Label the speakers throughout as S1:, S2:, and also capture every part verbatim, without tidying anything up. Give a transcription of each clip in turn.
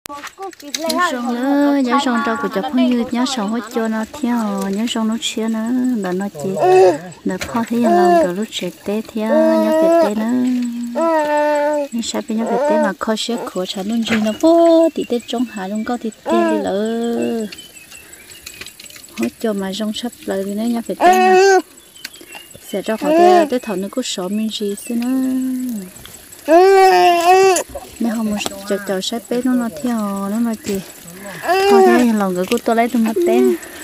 S1: nhớ xong nữa nhớ xong đâu của chồng không như nhớ xong hết cho nó theo nhớ xong nó chia nữa là nó chỉ là khó thế là từ lúc trẻ té theo nhớ về té nữa nhưng sao bây nhớ về té mà khó xếp của cháu luôn gì nó vô thì té trong hạ luôn có thì té đi lỡ hết cho mà trong sắp lời thì nó nhớ về té sẽ cho họ té té thằng nó cứ sợ mình gì xí nữa nếu không một chờ chờ sắp bé nó nó theo nó mà chị thôi thế lòng người của tôi lấy tôi mất té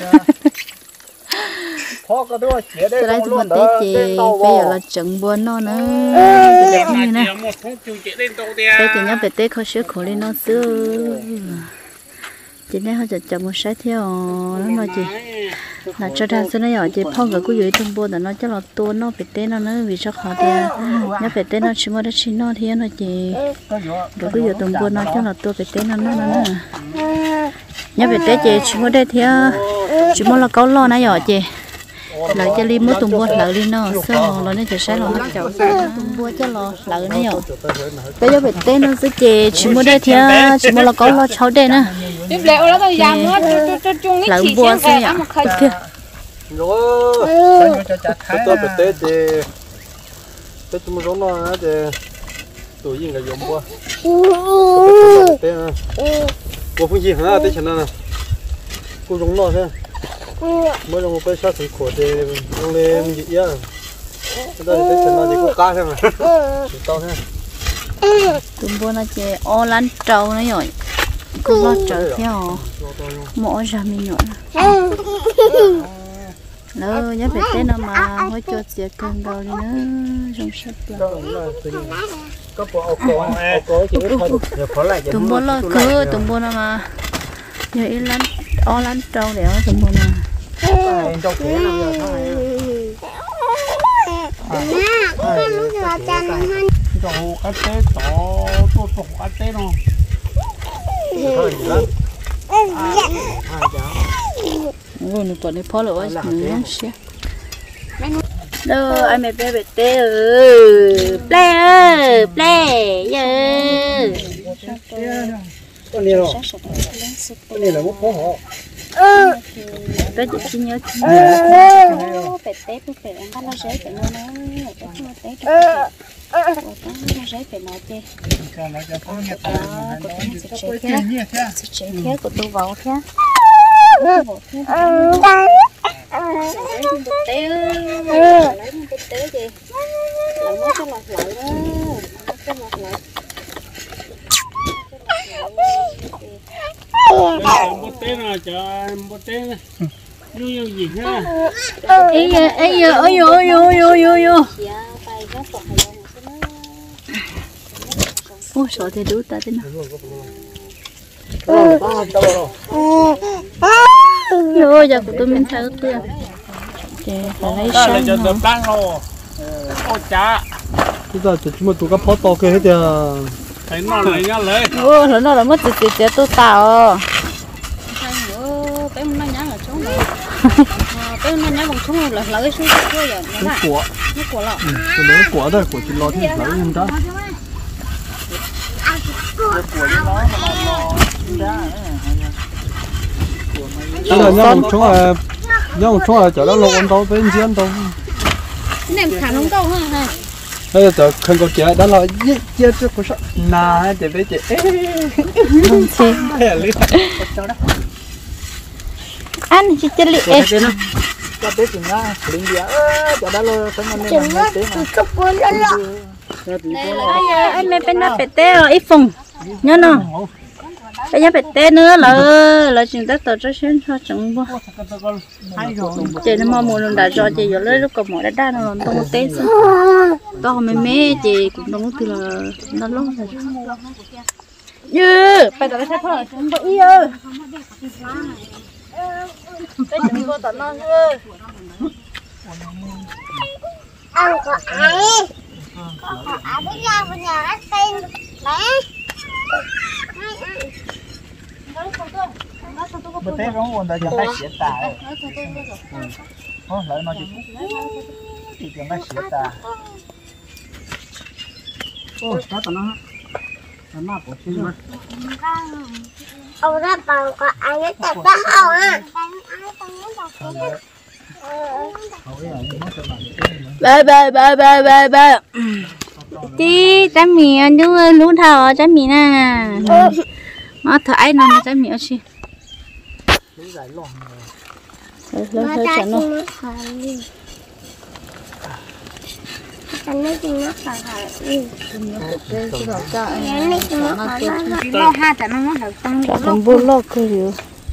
S1: tôi lấy tôi mất té chị bây giờ là trận buồn nó nữa bây giờ không như này bây giờ nhớ về té khó sửa khổ lên nó xưa chị nói họ chờ chờ một sát theo nó mà chị là cho ra số này ở chị phong người của dưới trong buồn là nó cho là tua nó về té nó nữa vì sao họ thì nhớ về té nó chỉ mới đã chín nó thì nó chị rồi cứ dưới trong buồn nó cho là tua về té nó nó nữa nhớ về té chị chỉ mới đây thì chỉ mới là câu lo này ở chị lại cho li mới tung buồn lại đi nó sao rồi nó chỉ sai rồi nó chậu tung buồn cho lo lại nó nhỏ bây giờ về té nó sẽ chị chỉ mới đây thì chỉ mới là câu lo cháu đây nè
S2: tiếp lệ đó tôi dám nó cho chung ít chỉ xem cái ăn một khơi
S3: rồi tôi phải tết thì tết chúng mình nó thì tuổi gì cái giống qua tết cô phương gì hả tết chừng nào cô giống nó thế mới là một cái sát sinh khổ thì ông lên gì á đây tết chừng nào thì cô cá thế mà to thế
S1: tụi bữa nó chơi ô lăn trâu nó rồi cũng lo trở theo mỗi ra mình nhọn nó nhớ về tết nó mà hối cho chị cân đầu đi nữa trong sắp tụm bố lo cứ tụm bố nó mà giờ ít lăn o lăn trâu để ở tụm bố mà
S3: trâu cá té to to to cá té nó
S1: ôi nó còn đi phá lửa nữa xí đâu ai mẹ bé bé té ừ ple ơi ple giờ
S3: con này rồi con này là một phố họ
S1: bé chỉ xin nhớ bé té bé bé ăn nó rễ bé nó nó bé nó té nó rễ bé nó chơi thế của tôi vào thế té lấy một té gì lại mới cho lọt lại đó cho lọt lại
S3: một té nào chờ một té như như gì ha
S1: ấy ấy ơi ơi ơi ơi ơi ơi ôi sợ thì đủ ta thế nào rồi giờ của tôi mình thấy ướt chưa để phải lấy sang
S3: giờ được đang rồi ô chả bây giờ chúng mình tụi các phó to kia hết giờ thấy nó lấy nhá lấy
S1: ô nó nó là mất tiền tiền tôi tạo bé nó nhá là trống rồi bé nó nhá bằng trống là lấy xuống thôi rồi
S3: nước của
S1: nước của lọ
S3: cái đấy của đây của chị lo thì lấy không đó bây giờ nhau một chỗ là nhau một chỗ là chỗ đó lộn đâu bên dưới đâu
S1: này thả không đâu ha
S3: bây giờ chỗ không có chuyện đó là giết giết cho cô sợ nà chị biết chị
S1: không chị ăn chị chơi liệt
S3: cho biết chuyện đó liền địa chỗ đó là cái này
S2: chừng á chụp cuốn đó là
S1: đây là anh mẹ bên nó bể té rồi ít phồng nhớ nó bây giờ bể té nữa là là chuyện tất tật cho xuyên cho chẳng bao chị nó mò mù luôn đã cho chị rồi lấy lúc còn mỏ đã đa nó làm tông một té xong to mẹ mẹ chị cũng đâu có từ là nó lâu rồi dư bây giờ nó sẽ thôi chúng tôi yêu cái chúng tôi tận non ơi
S2: ăn có ai có ai bây giờ bây giờ ăn tên mẹ
S3: bữa tết nó còn đã chẳng phải xịt tà thôi lại nói chuyện thì chẳng phải xịt tà ô, có tao nó nó bỏ xin mà
S2: ông ra bằng có ai nó chặt ra không à
S1: bye bye bye bye bye bye tí trái mì anh đưa lú thảo trái mì nè nó thải nè trái mì chi lớn hơi chán nó
S2: anh nói chuyện nó phải phải
S1: lo ha chả nó nó phải tăng không bố lo cơ gì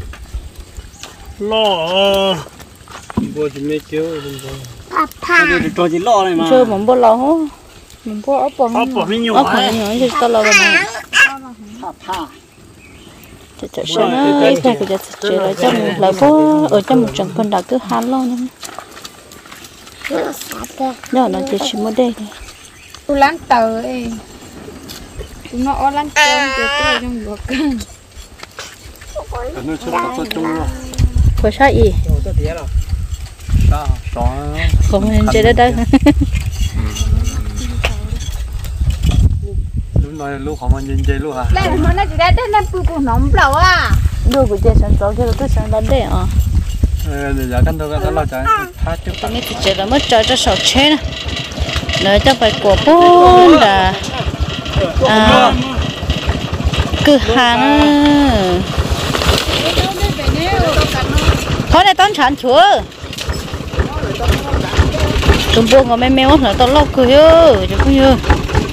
S3: lo bố chỉ mấy chiếu
S2: papa
S3: cho chỉ lo này mà
S1: chơi mắm bố lo hả mắm bố ốp bông
S3: ốp bông mấy nhiều
S1: ốp bông nhiều thì tao lo cái này
S3: papa
S1: chả chả sao nó cái cái cái chả lại cho mình lại bố ở trong một trận phân đã cứ hán lo nữa đó nó chỉ chỉ một đây
S4: tôi lăn tờ ấy nó ở lăn tờ thì tôi trong bọc
S3: nó chưa có tôi chung rồi
S1: có sao gì
S3: sao sao
S1: không nên chơi đó đâu
S3: lúc này lúc họ mang nhìn chơi lúc à
S4: đây mà nó chỉ đã đến năm mươi cũng nóng đâu à
S1: đâu có chơi sáng tối cái tôi sáng đến đây à
S3: để giờ căn đâu cái lo chạy thắt chút
S1: tao mới chơi là mất chơi cho sầu chết nè nơi cho phải của bốn là à cứ hàng thôi này tao chán chúa tụi buông có mấy mèo nữa tao lóc cười ơi chứ không như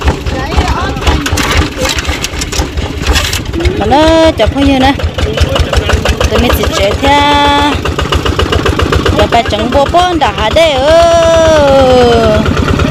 S1: mà nó chọc không như nè tụi mình chỉ chơi theo là bà chẳng bố bốn đã hả đây ơ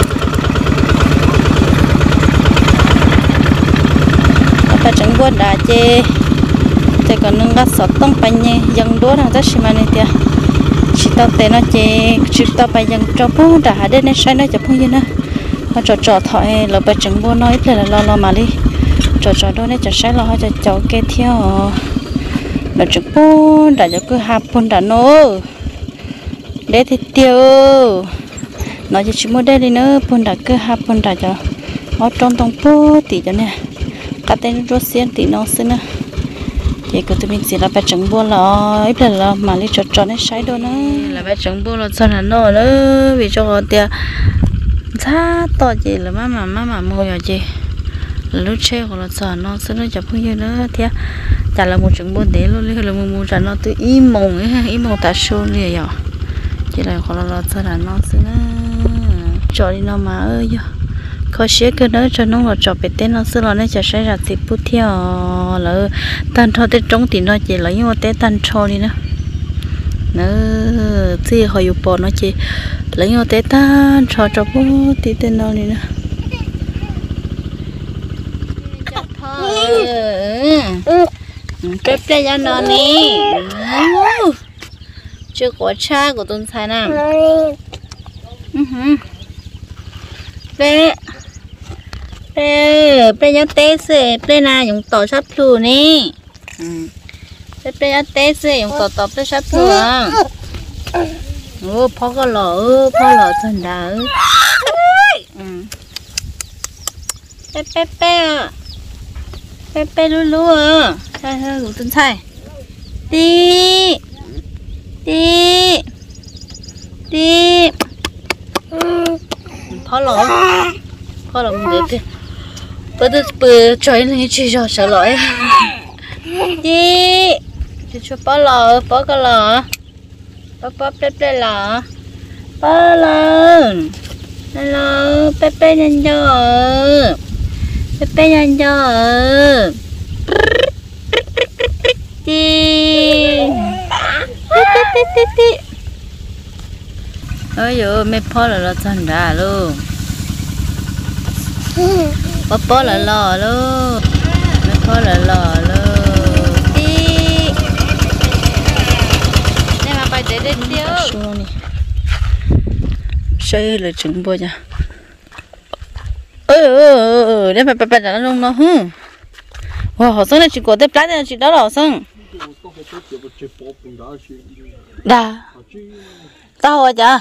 S1: là bà chẳng bố đã chê thì còn nâng gắt sọt tông bánh nhé dân đố nào rất xí mà này tìa chỉ tao tên nó chê chỉ tao bà dân cho bố đã hả đây nên sai nó chọc không như nè họ trò trò thoại là bà chẳng bố nói là lo lo mà đi trò trò đó này chả sai lo cho cháu kê theo là chụp bún đã cho cứ hạp bún đã nô để thì tiêu nói cho chúng mua đây đi nữa bún đã cứ hạp bún đã cho ở trong tông bún thì cho nè cái tên rốt xiên thì nó xí nữa thì cứ tụi mình chỉ là phải trứng bún là ít là là mà lấy cho cho nó sai đâu nữa là phải trứng bún là sao là nó nữa vì cho họ tiền giá to gì là má mà má mà mua rồi chị lúc chơi hoặc là sao nó xí nó chụp không như nữa thì chả là một trứng bún để luôn là một một trà nó từ im mông ấy im mông ta show liền à chỉ là họ là sao là nó xí nó cho đi nó mà ơi giờ có xé cái đó cho nó là cho bé tên nó xí là nó chả sai ra thì bút theo là tan cho tới trong thì nó chỉ là nhưng mà té tan cho đi nữa nữa thì họ yêu bỏ nó chỉ lấy nhưng mà té tan cho cho bút thì tên nó đi nữa cái plei cho nó nè chưa có cha của tôi sai nè plei plei plei cho té xe plei na dùng tỏi sắp thử nè plei plei cho té xe dùng tỏi tỏi plei sắp thử à ô phó cái lọ ơ phó lọ thần đá plei plei plei à pe pe lu lu à sai hơi của tôi sai đi đi đi phá lỗ phá lỗ mình được bữa tôi bữa chơi này chơi trò sợ lỗi đi chơi cho phá lỗ phá cái lỗ phá phá pe pe lỗ phá lỗ hello pe pe nhanh cho Pepe nhanh cho đi ôi dồi mấy phó là lo chân ra luôn bó bó là lo luôn mấy phó là lo luôn đi đây mà phải để đến tiêu xây là trứng bò nha ừ để phải phải phải nó luôn nó hừ wow họ xong này chỉ có tới plát này chỉ đó là họ xong đà tao rồi chả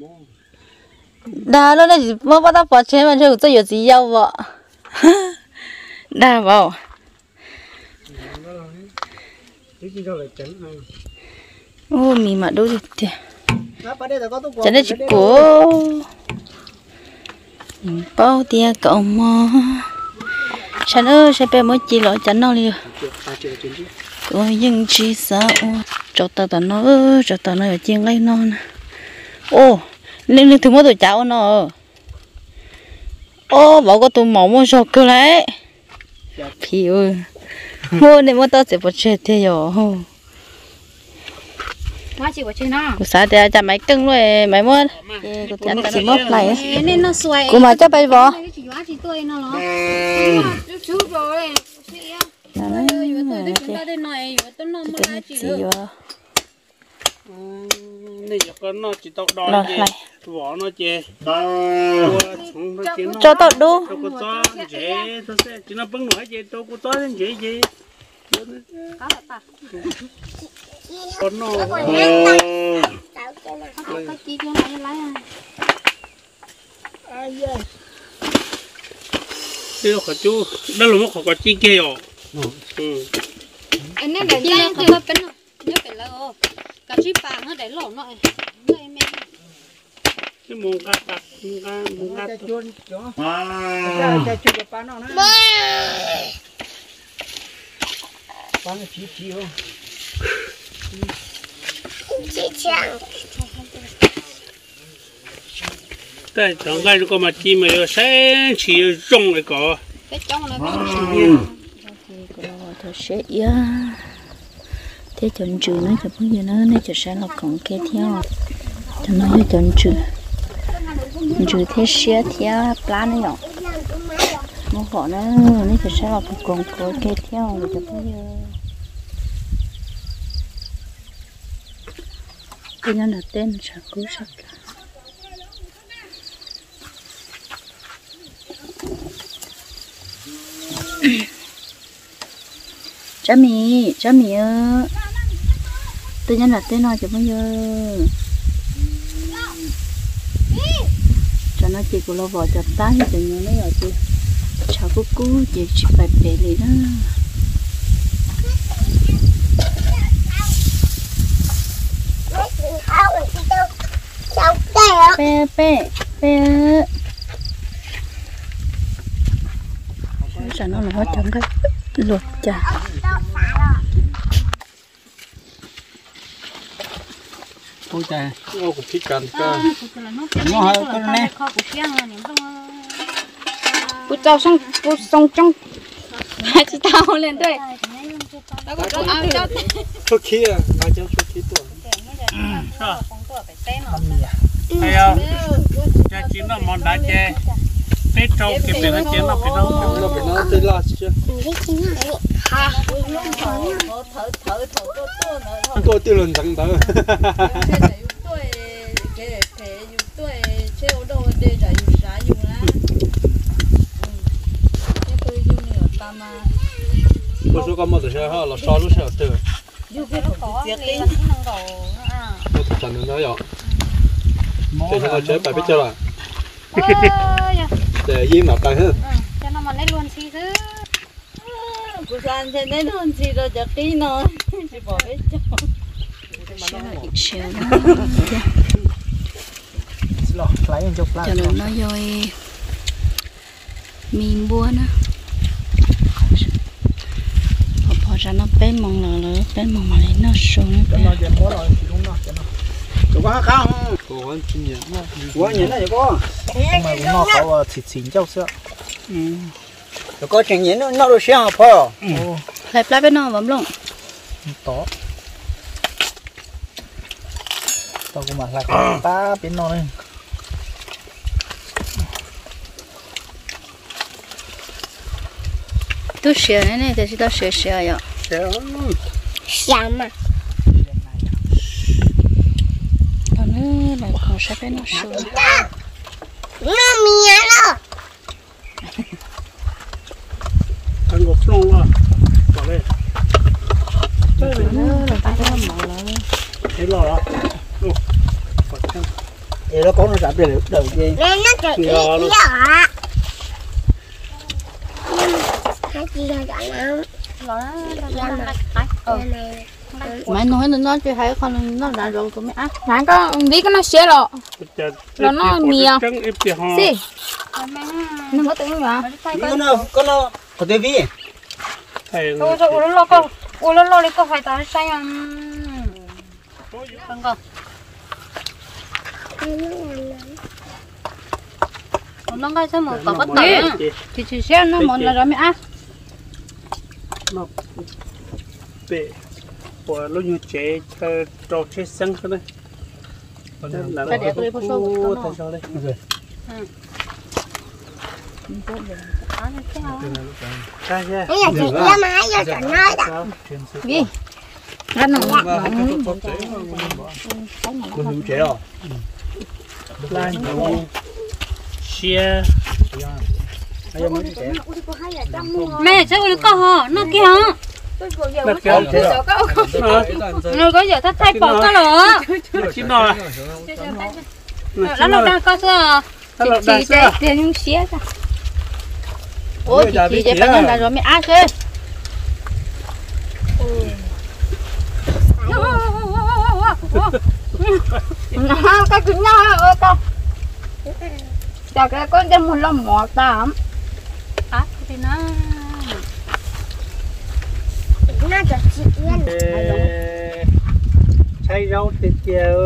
S1: đà lúc này chỉ mới bắt tao bỏ chế mà chưa có gì gì đâu vợ đà vào ô mì mà đâu thì cho nên chỉ cố bao tia cậu mò chẳng ơi sẽ bé mới chỉ lo chẳng nó liền có những chi sao cho tao tao nó cho tao nó ở trên lấy non ô nên nên thứ mới tụi cháu nó ô bảo có tụi mỏng mua sọc cơ đấy thì ơi mua nên mua tao sẽ bắt chết thế rồi
S4: má chị của chị nó
S1: cô sao thì chả mấy cưng rồi mấy mua cô chả tao mất lại
S4: nên nó xoay
S1: cô mà cho bay vỏ
S4: chị quá chị tôi nó nó chú rồi
S3: này con nó chỉ tao đòi gì vỏ nó chè
S1: cho tao đu
S3: tao có to chè tao sẽ chỉ nó bưng nổi chè tao có to lên chè chè con nó đây là chú đây là một khó chi kia rồi
S4: anh nên để ra thì nó bên nhớ phải là cả chiếc bàn nó để lỏng lại
S3: cái mông cá cắt mông cá mông cá chuồn chó
S5: cái chuồn cái pan nó nè pan nó chỉ chỉ không
S2: chị chàng
S3: cái thằng cái có mà chi mà sáng chỉ rong lại có
S4: cái trong nó
S1: thôi sẽ ya thế chọn chữ nó cho bây giờ nó nó cho sẽ là còn cái theo cho nó cho chọn chữ chữ thế sẽ theo plan nó nó họ nó nó cho sẽ là còn có cái theo rồi cho bây giờ cái nó là tên sao cứu sắc chả mì chả mì ơ tự nhiên là tên nói cho bây giờ cho nó chỉ của lo vợ cho ta thì tự nhiên nó rồi chị chào cô cô chị chị phải bể đi đó pe pe pe sao nó là trong cái luộc chả
S5: ôi trời
S3: nó cũng thích cắn cơ
S5: nó hơi con nè
S4: bút trâu xong bút xong trong hai chị tao lên đây tao có áo cho
S3: số kia ai cho số kia tuổi thấy không cha chỉ nó món đá chè tết trâu cái bên nó chè nó bên nó nó bên nó tê la chứ tôi tiêu lần thằng đó có số con mà từ xe ha là sao lúc xe từ nó thật chẳng nó nhỏ để cho nó chế bài biết chưa là để yên nào tay hơn
S4: cho nó mà lấy luôn xí thứ
S6: cô san thế nên hơn gì rồi chắc tí nó chỉ bỏ hết cho
S1: cho nó nó rồi mình buôn á bỏ ra nó bé mong là nó bé mong mà lấy nó xuống nó bé
S5: có không
S3: có ăn chín nhỉ
S5: có nhỉ này có mà cũng nó có thịt xỉn châu sữa có chuyện nhỉ nó nó được sao phở
S1: lại lại bên nó bấm lông
S5: to tao cũng mà lại ta bên nó này
S1: tôi sửa này này thì tao sửa sửa vậy
S2: Sao mà
S1: còn nữa lại còn sẽ bên nó sửa
S2: nó mía nó
S3: ăn gọt xong rồi bỏ lên
S1: nữa là tay nó mỏ lại
S3: thế lo đó
S5: để nó có nó giảm được đầu gì
S2: nên nó chạy đi đó hai chị là chọn nào
S4: nó nó
S1: mày nói nó chưa thấy con nó đã rồi cũng ăn
S4: Nãy có đi cái nó xé rồi rồi nó mìa xí nó có tiếng mà
S5: con nó con nó có thể vi
S4: ôi sao ôi lo con ôi lo lo đi có phải tao sai à không có
S1: nó ngay sao mà có bắt tỏi
S4: thì chỉ xé nó một là rồi mới ăn
S3: nó bể của lúc như chế trâu chế xăng thế này
S1: cái đẹp đây có sâu
S3: thay sau đây cái gì
S2: cái nhà chị ra máy vô cho nó đó
S4: đi ăn nó ngọt
S5: con hữu chế rồi
S3: chia
S4: mẹ sao ôi có hả nó kia hả
S3: nó kéo
S4: nó có giờ thắt thay bỏ cái lửa
S3: chín rồi
S4: nó nó đang có sao chị chị tiền những xía ra
S1: ôi chị chị chị bán là rồi mới ăn chứ
S4: nó cái cứng nhau ơi con chào cái con chân một lon mọt tạm
S1: á thì nó
S2: nó cho chị yên
S3: cháy rau thì chiều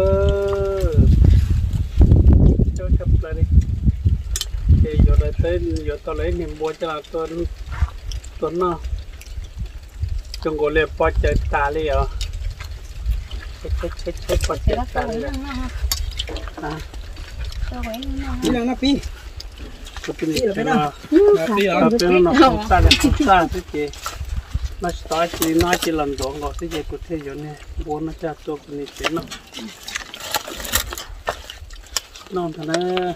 S3: cho chụp lại đi thì giờ đây tới giờ tao lấy niềm vui cho là tuần tuần nó chúng có lẽ bắt chạy ta đi à chết chết chết chết bắt chạy ta đi à
S5: đi nào nó pi
S3: cái gì cái nào cái nào nó không xa được không xa thế chứ nó start thì nó chỉ làm đồ ngọt thế chứ có thể giờ này buồn nó chả tốt cái gì nó nó thằng này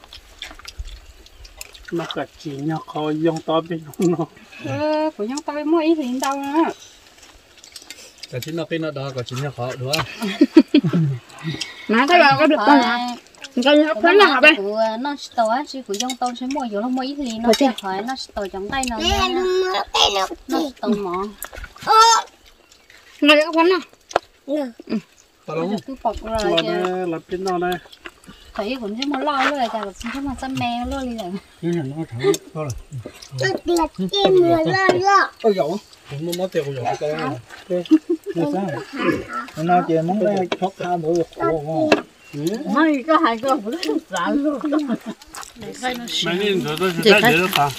S3: nó cả chỉ nhau khỏi dùng to bên nó
S4: ờ của nhau tao mua ý thì đâu nữa
S3: cả chỉ nó bên nó đó cả chỉ nhau khó đúng không
S4: mà cái là có được không cái nó phấn là hả
S1: nó tàu á chỉ của trong tàu sẽ mua vô nó mua ít thì nó sẽ hỏi nó tàu trong tay nó nó tàu mỏ
S4: nó có phấn à
S3: tao đúng
S1: cứ bọc rồi
S3: là đây là bên nó đây
S1: thấy cũng sẽ mua lo luôn là chả cũng sẽ mua xăm mè luôn đi rồi
S3: cái này nó thẳng thôi
S2: tôi tiệt chim người lo lo
S5: ôi dậu
S3: nó nó tiêu rồi cái này
S5: nó sao nó chỉ món đây thoát ra mỗi một khổ
S1: hay có hai cái cũng rất là luôn
S3: mấy cái rồi tôi sẽ để được không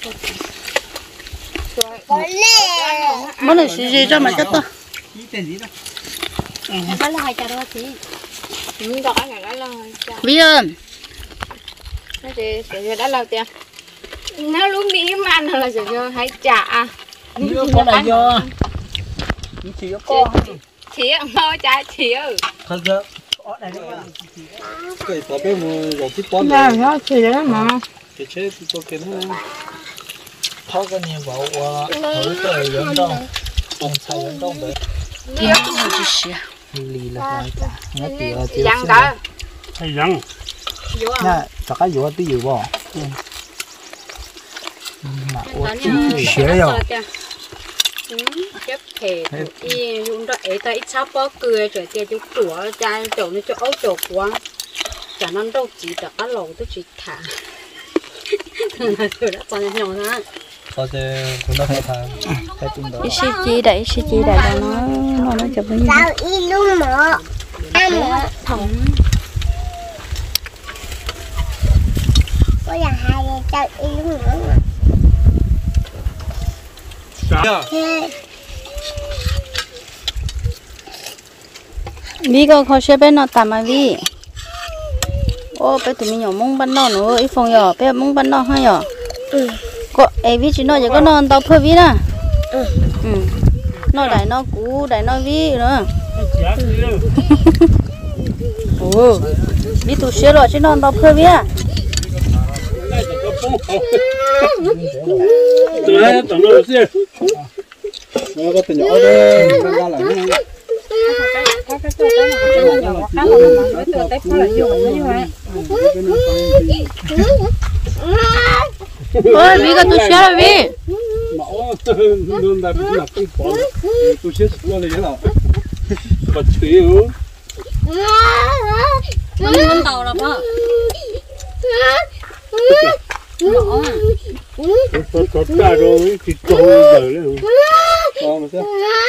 S2: có lẽ
S1: món này gì gì cho mà chất to
S5: tên gì đó
S1: phải là hai chả đâu chị
S4: những đó này đã là
S1: biết không
S4: nó sẽ sẽ đã là tiền nó luôn đi mà nó là sẽ cho hai trả
S5: con này do chỉ có con
S4: chỉ mua trả chỉ
S5: thật sự ở đây cái có bé mua rồi tiếp bón
S4: là nó chỉ đó mà
S3: cái chế thì tôi kiến hơn
S5: tháo cái nhiều vào thử cái lớn đâu không sai lớn đâu đấy
S1: thì nó cũng chỉ xia
S5: lì là cái nó tiêu tiêu
S4: dặn đó
S3: hay răng
S5: nè tất cả vô tí vô bỏ mà ô xé rồi
S4: chấp thể đi dùng đó ấy ta ít sao bỏ cười rồi tiền chú tủa cha chỗ nó cho ấu chỗ quá chả nó đâu chỉ tất cả lẩu tôi chỉ thả là tôi đã cho nhau đó
S3: có thể chúng ta phải thang
S5: cái tung đó
S1: ít xí chi đấy xí chi đấy là nó nó nó chụp bao nhiêu
S2: sao y luôn mà ăn mà
S1: thòng
S2: có là hai sao y luôn nữa
S1: vì có khó xe bên nó tạm mà vì ô bé tụi mình nhỏ mông bắn nó nữa ít phòng nhỏ bé mông bắn nó hay nhỏ có ấy vì chỉ nó chỉ có nó tao phơi vì nè ừ nó đẩy nó cú đẩy nó vì nữa ồ vì tụi xe rồi chỉ nó tao phơi vì à
S3: đấy tổng độ xe
S5: nó có từ nhỏ đấy ra là
S1: ôi vì cái tụi xe rồi vì
S3: luôn là cũng là cái con tôi chết con này thế nào bật chịu
S4: Nó con tàu là bơ. Rõ à.
S3: có có cả rồi thì trâu giờ đấy con mà sao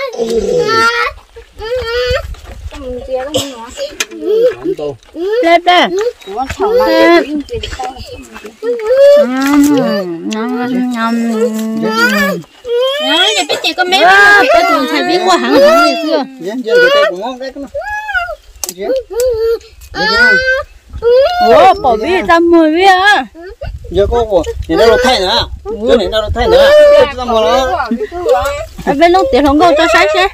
S4: Mình chia nó nhỏ.
S3: ăn tàu
S1: lên đây
S4: Nó thảo lại cái gì tao.
S1: nhầm nhầm nhầm
S4: Nó giờ biết chị có mấy
S1: à, cái tuần thầy biết qua hẳn hẳn ngày xưa
S5: Dân dân cái tay của ngon đấy con.
S1: ủa bỏ biết ra mười biết à
S5: Giờ cô của thì đâu được thay nữa. Chỗ này đâu được thay nữa. Tôi mua nó.
S1: ở bên nó tiền không có cho sáng xe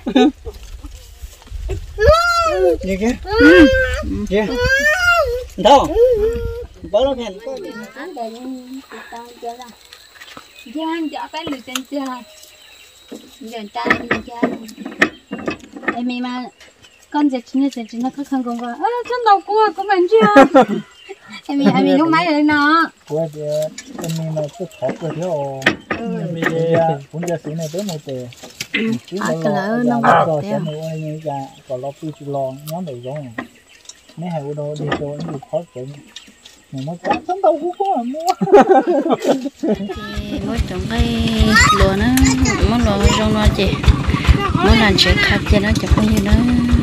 S5: Gì kia? Kia. Đâu? Bao lâu khen?
S4: Ăn để tao cho ra. Giang cho phải lười chân chưa? Giờ trai mình chơi. Em mi mà con giờ chính giờ chính nó cứ không công qua. Ơ chân đầu cua của mình chưa? Em mi em mi lúc mấy rồi nó.
S5: Của thì em mình mà cứ khó của thiếu. Em mình cũng giờ xí này tới một tệ.
S1: à cái lỡ nó
S5: Rồi
S1: ngọt
S5: sẽ
S1: thế
S5: mua như là có lo phi chú lo nhóm đầu giống. Mấy hai ô đô đi cho những khó chịu. Mà nó quá sống đâu cũng có mua.
S1: thì mỗi trồng cây lúa nó mỗi lúa trong nó chị mỗi lần chuyện khác cho nó chẳng có như nó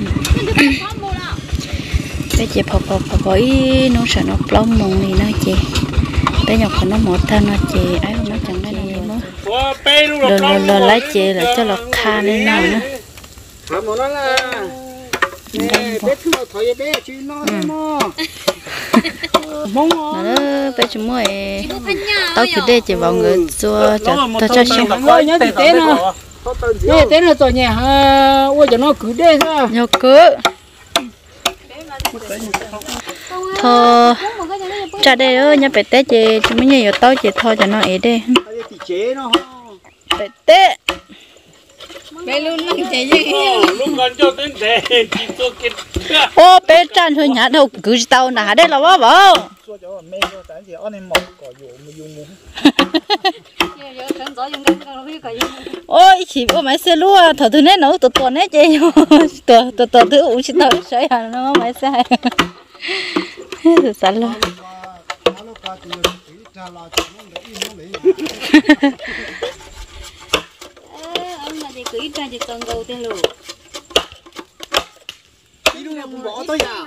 S1: bây giờ phò phò phò phò ý nó sợ nó plong mùng này nó chị bây giờ còn nó một thân nó chị ấy nó chẳng cái gì nữa rồi rồi rồi lấy chị là cho nó kha lên nào nữa
S5: Hả mà nó là nè bé thứ nào thôi bé chứ nó nó mong
S1: nó bây giờ mua tao cứ để chị vào người cho cho tao cho xong
S5: rồi nhớ thì té nó nhớ té nó rồi nhà ha ôi giờ nó cứ đê ra
S1: nhớ cứ thôi cha đây ơi nhà bé té chị chúng mình nhiều tao chị thôi cho nó ấy đi
S5: chế nó
S1: bé té
S6: Bé luôn năng chế gì.
S3: lúc còn cho đến để chỉ cho cái
S1: ô bé tràn thôi nhà đâu cứ tao nã đây là bao bao
S5: cho cho mẹ cho tại gì anh em mọc cỏ dụ mà dùng mua
S4: Giờ thằng gió dùng cái nó biết cái gì.
S1: ôi chỉ có máy xe lúa thở thứ nét nấu từ tuần nét chơi từ từ từ thứ uống chỉ tao sấy hà nó máy xe từ sáng luôn
S4: Ông là thì cứ ít ra thì cần cầu tiền lù.
S5: đi luôn là cũng bỏ tôi à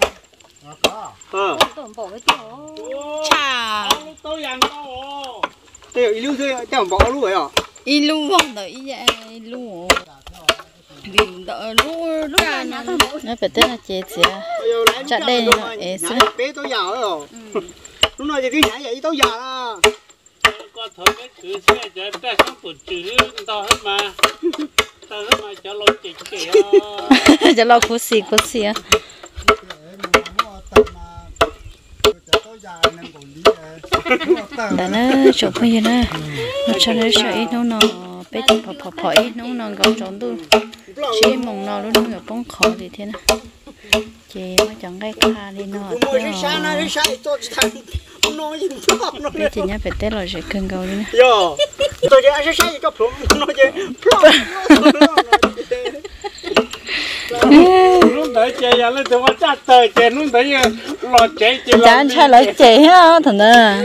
S3: ờ
S4: Tôi bỏ cái chỗ.
S1: chà
S3: tôi ăn đâu
S5: tôi lưu thôi tôi bỏ luôn rồi à
S6: Y lu vòng đợi vậy lu. Vì đợi lu lu là nhà thằng
S1: nó phải tên là chế chế chặt đây nó ế xí
S5: bé tôi già rồi lúc nào thì cái nhà vậy tôi già à
S3: có thôi cái cứ xe chạy ra xong tụt chữ tao hết mà tao hết mà cho lo chị kìa
S1: cho lo cố xì cố xì á đã nó chụp cái gì nữa nó cho nó sợ ít nó nó bé chụp phò phò phò ít nó nó gấu trốn tôi chỉ mong nó lúc nó bóng khó thì thế nào chị mới chẳng cái kha đi nó bé chị nhá bé tết rồi sẽ cưng gấu đi nè
S5: yo tôi chơi ai sai cho plum nó chơi
S3: lúc đấy chơi giờ lên tôi chặt tờ chơi lúc đấy lo chơi chơi
S1: chả anh chơi lấy chị á thằng à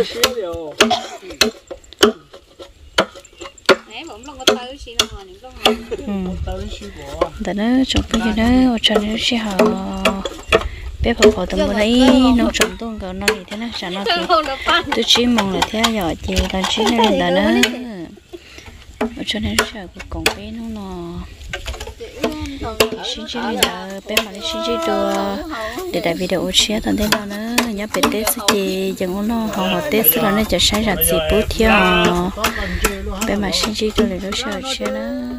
S4: Nãy bỗng lòng có tới xí lòng những con
S1: đã nó chụp cái gì đó cho nó sẽ họ bé phò phò tụi mình ấy nó trồng tôi cỡ nó thì thế nào chả nó thì tôi chỉ mong là thế giờ chị là chỉ nên là nó cho nên sợ cái con bé nó nó xin chỉ là bé mà đi xin chỉ đồ để đại video chia thằng thế nào nữa nhớ bé tết chị chẳng nó họ họ tết là nóจะใช้ ra gì bố theo bé mà xin chỉ đồ để nó sợ chia nữa